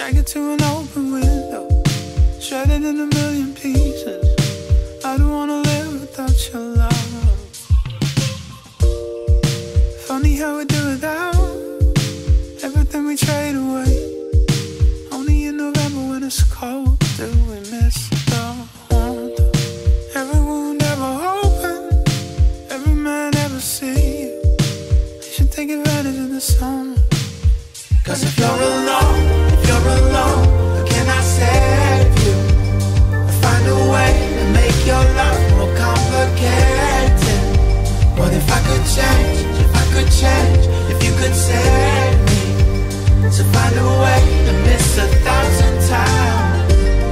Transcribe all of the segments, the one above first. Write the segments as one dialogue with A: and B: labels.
A: Drag it to an open window, shred it in a million pieces. I don't wanna live without your love. Funny how we do without everything we trade away. Only in November when it's cold do we miss the warmth. Every wound ever open, every man ever see you. You should take advantage of the summer. Cause if you're alone, how can I save you? I'll find a way to make your love more complicated. What if I could change, if you could save me? So find a way to miss 1,000 times.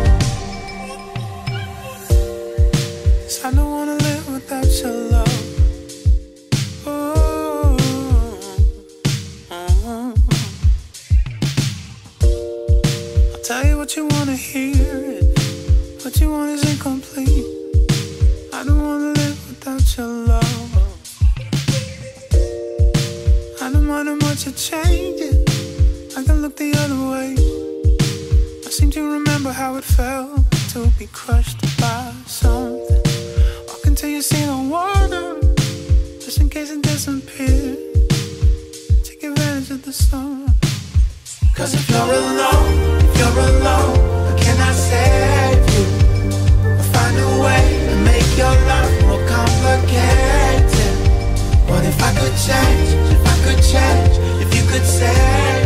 A: 'Cause I don't wanna live without your love. Tell you what you wanna hear, and what you want is incomplete. I don't wanna live without your love. I don't mind how much you're changing. I can look the other way. I seem to remember how it felt to be crushed by something. Walk until you see the water, just in case it disappears. Take advantage of the storm. 'Cause if you're alone, how can I save you? I'll find a way to make your love more complicated. What if I could change, if you could save